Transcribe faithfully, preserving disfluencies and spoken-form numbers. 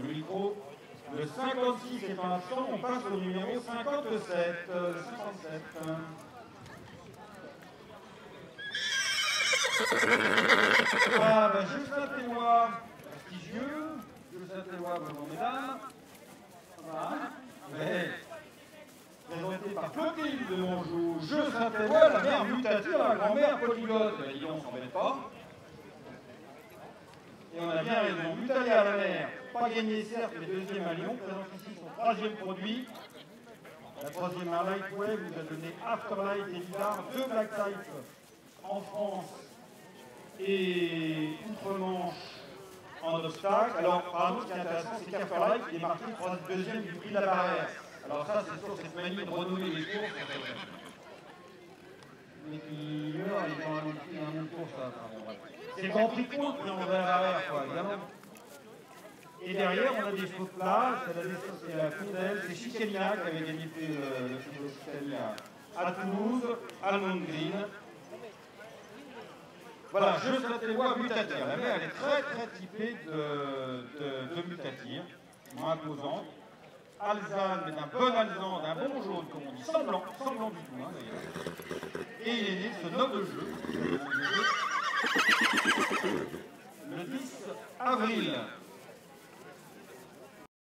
le micro. Le cinquante-six étant absent, on passe au numéro cinquante-sept. Euh, le cinquante-sept. Ah, ben, Jules Saint-Éloi, prestigieux. Jules Saint-Éloi, bonjour mesdames. Voilà. Mais, présenté par Clotilde de Monjou, Jules Saint-Éloi, la mère mutative, la grand-mère polyglotte. Ben, dis donc, on s'embête pas. Et on a bien raison. Mutalia, la mère, pas gagné certes, mais deuxième à Lyon, présente ici son troisième produit. La troisième Lightwave vous a donné Afterlight et Lidar, deux Black Type en France et Outre-Manche en obstacle. Alors, par exemple, ce qui est intéressant, c'est qu'Afterlight est marqué deuxième du prix de la barrière. Alors ça, c'est sur cette manie de renouveler les courses. Mais qui meurt, ils ont un même course, ça. C'est le Grand Prix contre qui enlève la barrière, quoi, évidemment. Et derrière, on a des chevaux de place, c'est la Condel, c'est Chicalia qui avait gagné le, le chevaux de Chicalia à Toulouse, à Green. Voilà, Jules Saint-Éloi, Mutatir. La mère, elle est très très typée de, de, de Mutatir, moins imposante. Alzane, mais d'un bon Alzane, d'un bon jaune, comme on dit, sans blanc, sans blanc du tout, hein, d'ailleurs. Et il est né de ce noble jeu, le dix avril.